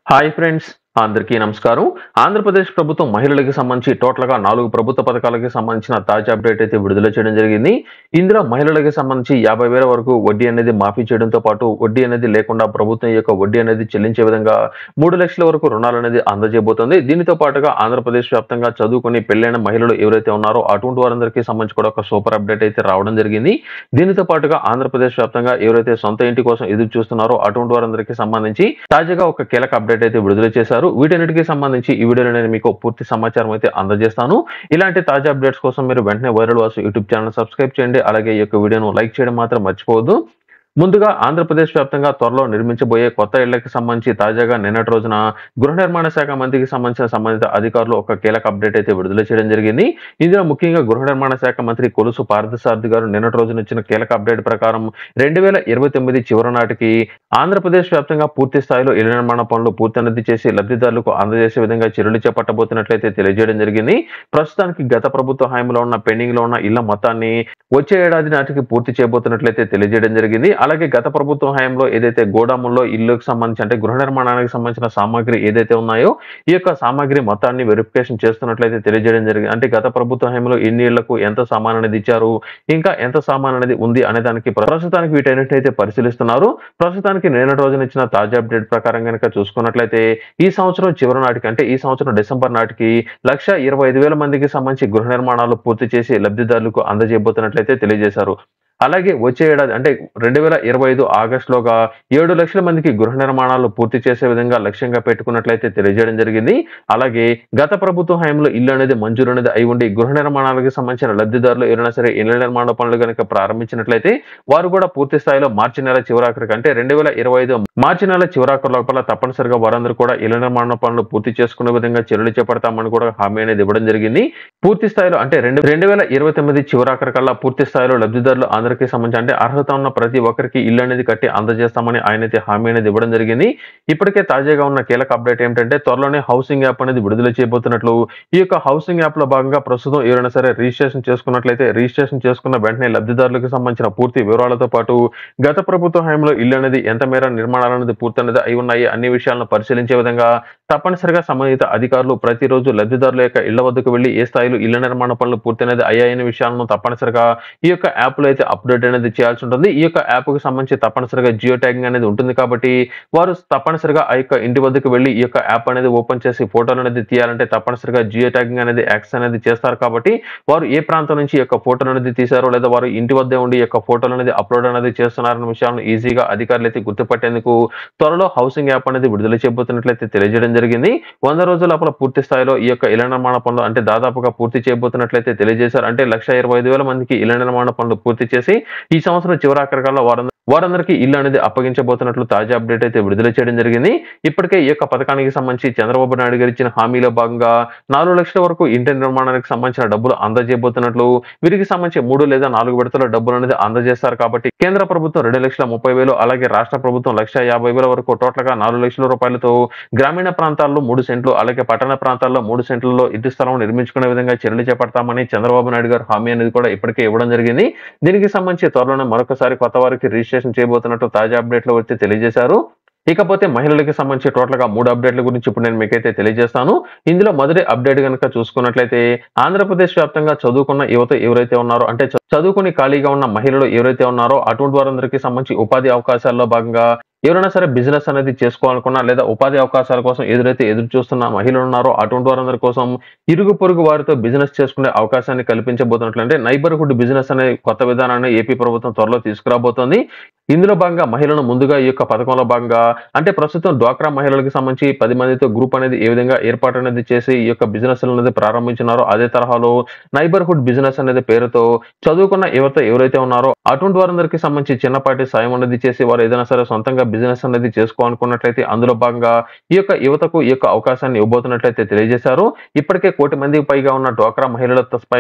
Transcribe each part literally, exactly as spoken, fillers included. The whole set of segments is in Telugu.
హాయ్ ఫ్రెండ్స్, అందరికీ నమస్కారం. ఆంధ్రప్రదేశ్ ప్రభుత్వం మహిళలకు సంబంధించి టోటల్‌గా నాలుగు ప్రభుత్వ పథకాలకి సంబంధించిన తాజా అప్డేట్ అయితే విడుదల చేయడం జరిగింది. ఇందులో మహిళలకు సంబంధించి యాభై వేల వరకు వడ్డీ అనేది మాఫీ చేయడంతో పాటు వడ్డీ అనేది లేకుండా ప్రభుత్వం యొక్క వడ్డీ అనేది చెల్లించే విధంగా మూడు లక్షల వరకు రుణాలనేది అందజేయబోతోంది. దీనితో పాటుగా ఆంధ్రప్రదేశ్ వ్యాప్తంగా చదువుకొని పెళ్లైన మహిళలు ఎవరైతే ఉన్నారో అటువంటి వారందరికీ సంబంధించి కూడా ఒక సూపర్ అప్డేట్ అయితే రావడం జరిగింది. దీనితో పాటుగా ఆంధ్రప్రదేశ్ వ్యాప్తంగా ఎవరైతే సొంత ఇంటి కోసం ఎదురు చూస్తున్నారో అటువంటి వారందరికీ సంబంధించి తాజాగా ఒక కీలక అప్డేట్ అయితే విడుదల చేశారు. వీటన్నిటికీ సంబంధించి ఈ వీడియోలో నేను మీకు పూర్తి సమాచారం అయితే అందజేస్తాను. ఇలాంటి తాజా అప్డేట్స్ కోసం మీరు వెంటనే viral Vasu YouTube channel subscribe చేయండి. అలాగే ఈ యొక్క వీడియోను లైక్ చేయడం మాత్రం మర్చిపోవద్దు. ముందుగా ఆంధ్రప్రదేశ్ వ్యాప్తంగా త్వరలో నిర్మించబోయే కొత్త ఇళ్లకు సంబంధించి తాజాగా నిన్నటి రోజున గృహ నిర్మాణ శాఖ మంత్రికి సంబంధించిన సంబంధిత అధికారులు ఒక కీలక అప్డేట్ అయితే విడుదల చేయడం జరిగింది. ఇందులో ముఖ్యంగా గృహ నిర్మాణ శాఖ మంత్రి కొలుసు పార్థసారథి గారు నిన్నటి రోజున ఇచ్చిన కీలక అప్డేట్ ప్రకారం రెండు వేల ఇరవై తొమ్మిది చివరి నాటికి ఆంధ్రప్రదేశ్ వ్యాప్తంగా పూర్తి స్థాయిలో ఇళ్ల నిర్మాణ పనులు పూర్తయినది చేసి లబ్ధిదారులకు అందజేసే విధంగా చర్యలు చేపట్టబోతున్నట్లయితే తెలియజేయడం జరిగింది. ప్రస్తుతానికి గత ప్రభుత్వ హామీలో ఉన్న పెండింగ్ లో ఉన్న ఇళ్ల మొత్తాన్ని వచ్చే ఏడాది నాటికి పూర్తి చేయబోతున్నట్లయితే తెలియజేయడం జరిగింది. అలాగే గత ప్రభుత్వ హయాంలో ఏదైతే గోడాముల్లో ఇళ్లకు సంబంధించి అంటే గృహ నిర్మాణానికి సంబంధించిన సామాగ్రి ఏదైతే ఉన్నాయో ఈ యొక్క సామాగ్రి మొత్తాన్ని వెరిఫికేషన్ చేస్తున్నట్లయితే తెలియజేయడం జరిగింది. అంటే గత ప్రభుత్వ హయాంలో ఎన్ని ఇళ్లకు ఎంత సామాన్ అనేది ఇచ్చారు, ఇంకా ఎంత సామాన్ అనేది ఉంది అనే దానికి ప్రస్తుతానికి వీటన్నిటినైతే పరిశీలిస్తున్నారు. ప్రస్తుతానికి నిన్నటి రోజున ఇచ్చిన తాజా అప్డేట్ ప్రకారం కనుక చూసుకున్నట్లయితే ఈ సంవత్సరం చివరి నాటికి అంటే ఈ సంవత్సరం డిసెంబర్ నాటికి లక్ష ఇరవై ఐదు వేల మందికి సంబంధించి గృహ నిర్మాణాలు పూర్తి చేసి లబ్ధిదారులకు అందజేయబోతున్నట్లయితే తెలియజేశారు. అలాగే వచ్చే ఏడాది అంటే రెండు వేల ఇరవై ఐదు ఆగస్టులోగా ఏడు లక్షల మందికి గృహ నిర్మాణాలు పూర్తి చేసే విధంగా లక్ష్యంగా పెట్టుకున్నట్లయితే తెలియజేయడం జరిగింది. అలాగే గత ప్రభుత్వ హయాంలో ఇల్లు అనేది మంజూరు అనేది అయి ఉండి గృహ నిర్మాణాలకు సంబంధించిన లబ్ధిదారులు ఎవరైనా సరే ఇళ్ల నిర్మాణ పనులు కనుక ప్రారంభించినట్లయితే వారు కూడా పూర్తి స్థాయిలో మార్చి నెల చివరాఖరికి అంటే రెండు వేల ఇరవై ఐదు మార్చి నెల చివరాఖరు లోపల తప్పనిసరిగా వారందరూ కూడా ఇళ్ల నిర్మాణ పనులు పూర్తి చేసుకునే విధంగా చర్యలు చేపడతామని కూడా హామీ అనేది ఇవ్వడం జరిగింది. పూర్తి స్థాయిలో అంటే రెండు రెండు వేల ఇరవై తొమ్మిది చివరాఖరి కల్లా పూర్తి స్థాయిలో లబ్ధిదారులు అందరికీ సంబంధించి అంటే అర్హత ఉన్న ప్రతి ఒక్కరికి ఇల్లు అనేది కట్టి అందజేస్తామని ఆయన అయితే హామీ అనేది ఇవ్వడం జరిగింది. ఇప్పటికే తాజాగా ఉన్న కీలక అప్డేట్ ఏంటంటే త్వరలోనే హౌసింగ్ యాప్ అనేది విడుదల చేయబోతున్నట్లు ఈ యొక్క హౌసింగ్ యాప్ లో భాగంగా ప్రస్తుతం ఎవరైనా సరే రిజిస్ట్రేషన్ చేసుకున్నట్లయితే రిజిస్ట్రేషన్ చేసుకున్న వెంటనే లబ్ధిదారులకు సంబంధించిన పూర్తి వివరాలతో పాటు గత ప్రభుత్వ హయాంలో ఇల్లు అనేది ఎంత మేర నిర్మాణాలు అనేది పూర్తి అనేది అయి ఉన్నాయి అన్ని విషయాలను పరిశీలించే విధంగా తప్పనిసరిగా సంబంధిత అధికారులు ప్రతిరోజు లబ్ధిదారుల యొక్క ఇళ్ల వద్దకు వెళ్లి ఏ స్థాయిలో ఇళ్ల నిర్మాణ పనులు పూర్తి అనేది అయ్యాయనే విషయాలను తప్పనిసరిగా ఈ యొక్క యాప్ లో అయితే అప్డేట్ అనేది చేయాల్సి ఉంటుంది. ఈ యొక్క యాప్ కు సంబంధించి తప్పనిసరిగా జియో ట్యాగింగ్ అనేది ఉంటుంది కాబట్టి వారు తప్పనిసరిగా ఆ యొక్క ఇంటి వద్దకు వెళ్లి ఈ యొక్క యాప్ అనేది ఓపెన్ చేసి ఫోటోలు అనేది తీయాలంటే తప్పనిసరిగా జియో ట్యాగింగ్ అనేది యాక్సెస్ అనేది చేస్తారు కాబట్టి వారు ఏ ప్రాంతం నుంచి ఈ యొక్క ఫోటోలు అనేది తీశారో లేదా వారు ఇంటి వద్దే ఉండి ఈ యొక్క ఫోటోలు అనేది అప్లోడ్ అనేది చేస్తున్నారన్న విషయాలను ఈజీగా అధికారులు అయితే గుర్తుపట్టేందుకు త్వరలో హౌసింగ్ యాప్ అనేది విడుదల చేయబోతున్నట్లయితే తెలియజేయడం జరిగింది. వంద రోజుల లోపల పూర్తి స్థాయిలో ఈ యొక్క ఇళ్ల నిర్మాణ పనులు అంటే దాదాపుగా పూర్తి చేయబోతున్నట్లయితే తెలియజేశారు. అంటే లక్ష ఇరవై ఐదు వేల మందికి ఇళ్ల నిర్మాణ పనులు పూర్తి చేసి ఈ సంవత్సరం చివరాఖరికల్లా వారందరూ వారందరికీ ఇల్లు అనేది అప్పగించబోతున్నట్లు తాజా అప్డేట్ అయితే విడుదల చేయడం జరిగింది. ఇప్పటికే ఈ యొక్క పథకానికి సంబంధించి చంద్రబాబు నాయుడు గారు ఇచ్చిన హామీలో భాగంగా నాలుగు లక్షల వరకు ఇంటి నిర్మాణానికి సంబంధించిన డబ్బులు అందజేయబోతున్నట్లు వీరికి సంబంధించి మూడు లేదా నాలుగు విడతల డబ్బులు అనేది అందజేస్తారు కాబట్టి కేంద్ర ప్రభుత్వం రెండు లక్షల ముప్పై వేలు అలాగే రాష్ట్ర ప్రభుత్వం లక్ష యాభై వేల వరకు టోటల్ గా నాలుగు లక్షల రూపాయలతో గ్రామీణ ప్రాంతాల్లో మూడు సెంట్లు అలాగే పట్టణ ప్రాంతాల్లో మూడు సెంట్లలో ఇంటి స్థలం నిర్మించుకునే విధంగా చర్యలు చేపడతామని చంద్రబాబు నాయుడు గారు హామీ అనేది కూడా ఇప్పటికే ఇవ్వడం జరిగింది. దీనికి సంబంధించి త్వరలోనే మరొకసారి కొత్త వారికి రిజిస్ట్రేషన్ చేయబోతున్నట్టు తాజా అప్డేట్ లో వచ్చి తెలియజేశారు. ఇకపోతే మహిళలకు సంబంధించి టోటల్ గా మూడు అప్డేట్ల గురించి ఇప్పుడు నేను మీకైతే తెలియజేస్తాను. ఇందులో మొదటి అప్డేట్ కనుక చూసుకున్నట్లయితే ఆంధ్రప్రదేశ్ వ్యాప్తంగా చదువుకున్న యువత ఎవరైతే ఉన్నారో అంటే చదువుకుని ఖాళీగా ఉన్న మహిళలు ఎవరైతే ఉన్నారో అటువంటి వారందరికీ సంబంధించి ఉపాధి అవకాశాల్లో భాగంగా ఎవరైనా సరే బిజినెస్ అనేది చేసుకోవాలనుకున్నా లేదా ఉపాధి అవకాశాల కోసం ఎదురైతే ఎదురు చూస్తున్న మహిళలు ఉన్నారో అటువంటి వారందరి కోసం ఇరుగు పొరుగు వారితో బిజినెస్ చేసుకునే అవకాశాన్ని కల్పించబోతున్నట్లు అంటే నైబర్హుడ్ బిజినెస్ అనే కొత్త విధానాన్ని ఏపీ ప్రభుత్వం త్వరలో తీసుకురాబోతోంది. ఇందులో భాగంగా మహిళలను ముందుగా ఈ యొక్క పథకంలో భాగంగా అంటే ప్రస్తుతం డ్వాక్రా మహిళలకు సంబంధించి పది మందితో గ్రూప్ అనేది ఏ విధంగా ఏర్పాటు అనేది చేసి ఈ యొక్క బిజినెస్ అనేది ప్రారంభించున్నారో అదే తరహాలో నైబర్హుడ్ బిజినెస్ అనేది పేరుతో చదువుకున్న యువత ఎవరైతే ఉన్నారో అటువంటి వారందరికీ సంబంధించి చిన్నపాటి సాయం అనేది చేసి వారు ఏదైనా సరే సొంతంగా బిజినెస్ అనేది చేసుకోవాలనుకున్నట్లయితే అందులో భాగంగా ఈ యొక్క యువతకు ఈ యొక్క అవకాశాన్ని ఇవ్వబోతున్నట్లయితే తెలియజేశారు. ఇప్పటికే కోటి మందికి పైగా ఉన్న డ్వాక్రా మహిళలపై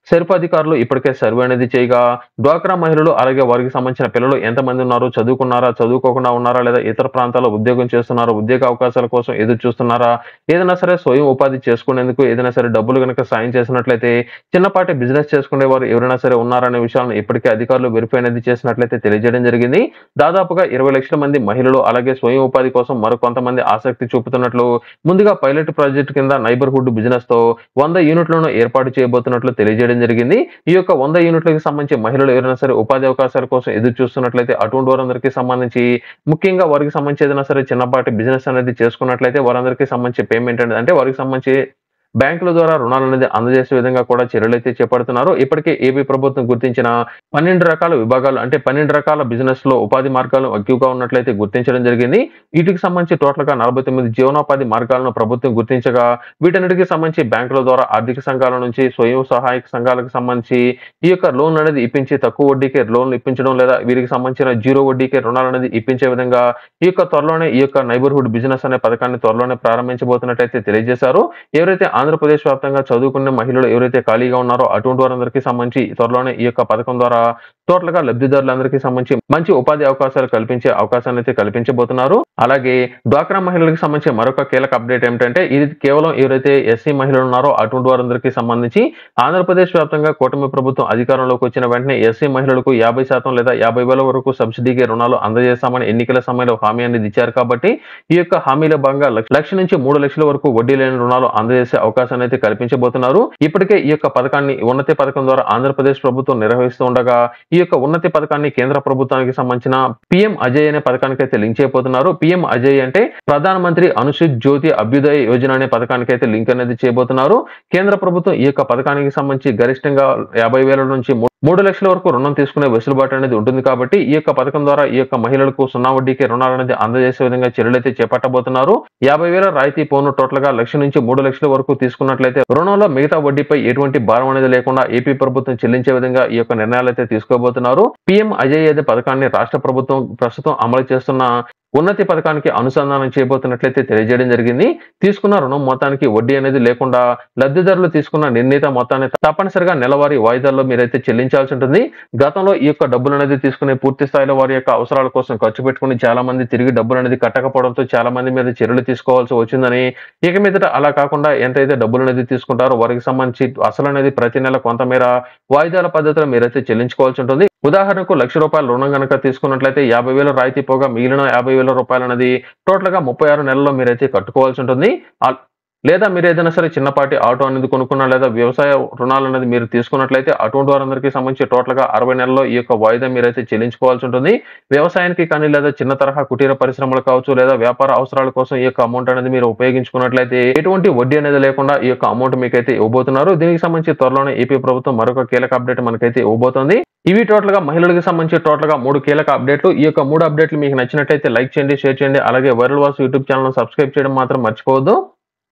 సెర్ప్ అధికారులు ఇప్పటికే సర్వే అనేది చేయగా డ్వాక్రా మహిళలు అలాగే వారికి సంబంధించిన పిల్లలు ఎంతమంది ఉన్నారు, చదువుకున్నారా, చదువుకోకుండా ఉన్నారా, లేదా ఇతర ప్రాంతాల్లో ఉద్యోగం చేస్తున్నారా, ఉద్యోగ అవకాశాల కోసం ఎదురు చూస్తున్నారా, ఏదైనా సరే స్వయం ఉపాధి చేసుకునేందుకు ఏదైనా సరే డబ్బులు గనక సాయం చేసినట్లయితే చిన్నపాటి బిజినెస్ చేసుకునే వారు ఎవరైనా సరే ఉన్నారనే విషయాలను ఇప్పటికే అధికారులు వెరిఫై అనేది చేసినట్లయితే తెలియజేయడం జరిగింది. దాదాపుగా ఇరవై లక్షల మంది మహిళలు అలాగే స్వయం ఉపాధి కోసం మరికొంతమంది ఆసక్తి చూపుతున్నట్లు ముందుగా పైలట్ ప్రాజెక్ట్ కింద నైబర్హుడ్ బిజినెస్ తో వంద యూనిట్లను ఏర్పాటు చేయబోతున్నట్లు తెలియజేయడం జరిగింది. ఈ యొక్క వంద యూనిట్లకు సంబంధించి మహిళలు ఎవరైనా సరే ఉపాధి అవకాశాల కోసం ఎదురు చూస్తున్నట్లయితే అటువంటి వారందరికీ సంబంధించి ముఖ్యంగా వారికి సంబంధించి ఏదైనా సరే చిన్నపాటి బిజినెస్ అనేది చేసుకున్నట్లయితే వారందరికీ సంబంధించి పేమెంట్ అనేది అంటే వారికి సంబంధించి బ్యాంకుల ద్వారా రుణాలు అనేది అందజేసే విధంగా కూడా చర్యలైతే చేపడుతున్నారు. ఇప్పటికే ఏపీ ప్రభుత్వం గుర్తించిన పన్నెండు రకాల విభాగాలు అంటే పన్నెండు రకాల బిజినెస్ లో ఉపాధి మార్గాలు ఎక్కువగా ఉన్నట్లయితే గుర్తించడం జరిగింది. వీటికి సంబంధించి టోటల్ గా నలభై తొమ్మిది జీవనోపాధి మార్గాలను ప్రభుత్వం గుర్తించగా వీటన్నిటికి సంబంధించి బ్యాంకుల ద్వారా ఆర్థిక సంఘాల నుంచి స్వయం సహాయక సంఘాలకు సంబంధించి ఈ యొక్క లోన్ అనేది ఇప్పించి తక్కువ వడ్డీకే లోన్లు ఇప్పించడం లేదా వీరికి సంబంధించిన జీరో వడ్డీకే రుణాలు అనేది ఇప్పించే విధంగా ఈ యొక్క త్వరలోనే ఈ యొక్క నైబర్హుడ్ బిజినెస్ అనే పథకాన్ని త్వరలోనే ప్రారంభించబోతున్నట్టయితే తెలియజేశారు. ఎవరైతే ఆంధ్రప్రదేశ్ వ్యాప్తంగా చదువుకునే మహిళలు ఎవరైతే ఖాళీగా ఉన్నారో అటువంటి వారందరికీ సంబంధించి త్వరలోనే ఈ యొక్క పథకం ద్వారా టోటల్ గా లబ్ధిదారులందరికీ సంబంధించి మంచి ఉపాధి అవకాశాలు కల్పించే అవకాశాన్ని అయితే కల్పించబోతున్నారు. అలాగే డ్వాక్రా మహిళలకు సంబంధించి మరొక కీలక అప్డేట్ ఏమిటంటే ఇది కేవలం ఎవరైతే ఎస్సీ మహిళలు ఉన్నారో అటువంటి వారందరికీ సంబంధించి ఆంధ్రప్రదేశ్ వ్యాప్తంగా కూటమి ప్రభుత్వం అధికారంలోకి వచ్చిన వెంటనే ఎస్సీ మహిళలకు యాభై శాతం లేదా యాభై వేల వరకు సబ్సిడీకి రుణాలు అందజేస్తామని ఎన్నికల సమయంలో హామీ అనేది ఇచ్చారు. కాబట్టి ఈ యొక్క హామీల భాగంగా లక్ష నుంచి మూడు లక్షల వరకు వడ్డీ లేని రుణాలు అందజేసే అవకాశాన్ని అయితే కల్పించబోతున్నారు. ఇప్పటికే ఈ యొక్క పథకాన్ని ఉన్నతి పథకం ద్వారా ఆంధ్రప్రదేశ్ ప్రభుత్వం నిర్వహిస్తూ ఉండగా ఈ యొక్క ఉన్నతి పథకాన్ని కేంద్ర ప్రభుత్వానికి సంబంధించిన పిఎం అజయ్ అనే పథకానికి అయితే లింక్ చేయబోతున్నారు. పిఎం అజయ్ అంటే ప్రధాన మంత్రి అనుసూచిత జ్యోతి అభ్యుదయ యోజన అనే పథకానికి అయితే లింక్ అనేది చేయబోతున్నారు. కేంద్ర ప్రభుత్వం ఈ యొక్క పథకానికి సంబంధించి గరిష్టంగా యాభై వేల నుంచి మూడు లక్షల వరకు రుణం తీసుకునే వెసులుబాటు అనేది ఉంటుంది. కాబట్టి ఈ యొక్క పథకం ద్వారా ఈ యొక్క మహిళలకు సున్నా వడ్డీకి రుణాలు అనేది అందజేసే విధంగా చర్యలైతే చేపట్టబోతున్నారు. యాభై వేల రాయితీ పోను టోటల్ గా లక్ష నుంచి మూడు లక్షల వరకు తీసుకున్నట్లయితే రుణంలో మిగతా వడ్డీపై ఎటువంటి భారం అనేది లేకుండా ఏపీ ప్రభుత్వం చెల్లించే విధంగా ఈ యొక్క నిర్ణయాలు అయితే తీసుకోబోతున్నారు. పిఎం అజయ్ అనే పథకాన్ని రాష్ట్ర ప్రభుత్వం ప్రస్తుతం అమలు చేస్తున్న ఉన్నతి పథకానికి అనుసంధానం చేయబోతున్నట్లయితే తెలియజేయడం జరిగింది. తీసుకున్న రుణం మొత్తానికి వడ్డీ అనేది లేకుండా లబ్ధిదారులు తీసుకున్న నిర్ణీత మొత్తాన్ని తప్పనిసరిగా నెలవారీ వాయిదాల్లో మీరైతే చెల్లించాల్సి ఉంటుంది. గతంలో ఈ యొక్క డబ్బులు అనేది తీసుకునే పూర్తి స్థాయిలో వారి యొక్క అవసరాల కోసం ఖర్చు పెట్టుకుని చాలా మంది తిరిగి డబ్బులు అనేది కట్టకపోవడంతో చాలా మంది మీద చర్యలు తీసుకోవాల్సి వచ్చిందని ఇక మీదట అలా కాకుండా ఎంతైతే డబ్బులు అనేది తీసుకుంటారో వారికి సంబంధించి అసలు అనేది ప్రతి నెల కొంతమేర వాయిదాల పద్ధతిలో మీరైతే చెల్లించుకోవాల్సి ఉంటుంది. ఉదాహరణకు లక్ష రూపాయల రుణం కనుక తీసుకున్నట్లయితే యాభై వేల రాయితీ పోగా మిగిలిన యాభై వేల రూపాయలు అనేది టోటల్ గా ముప్పై ఆరు నెలల్లో మీరైతే కట్టుకోవాల్సి ఉంటుంది. లేదా మీరు ఏదైనా సరే చిన్నపాటి ఆటో అనేది కొనుక్కున్నా లేదా వ్యవసాయ రుణాలు అనేది మీరు తీసుకున్నట్లయితే అటువంటి వారందరికీ సంబంధించి టోటల్ గా అరవై నెలల్లో ఈ యొక్క వాయిదా మీరైతే చెల్లించుకోవాల్సి ఉంటుంది. వ్యవసాయానికి కానీ లేదా చిన్న తరహా కుటీర పరిశ్రమలు కావచ్చు లేదా వ్యాపార అవసరాల కోసం ఈ యొక్క అమౌంట్ అనేది మీరు ఉపయోగించుకున్నట్లయితే ఎటువంటి వడ్డీ అనేది లేకుండా ఈ యొక్క అమౌంట్ మీకైతే ఇవ్వబోతున్నారు. దీనికి సంబంధించి త్వరలోనే ఏపీ ప్రభుత్వం మరొక కీలక అప్డేట్ మనకైతే ఇవ్వబోతోంది. ఇవి టోటల్ గా మహిళలకు సంబంధించి టోటల్ గా మూడు కీలక అప్డేట్లు. ఈ యొక్క మూడు అప్డేట్లు మీకు నచ్చినట్లయితే లైక్ చేయండి, షేర్ చేయండి. అలాగే viral voice YouTube channel subscribe చేయడం మాత్రం మర్చిపోవద్దు.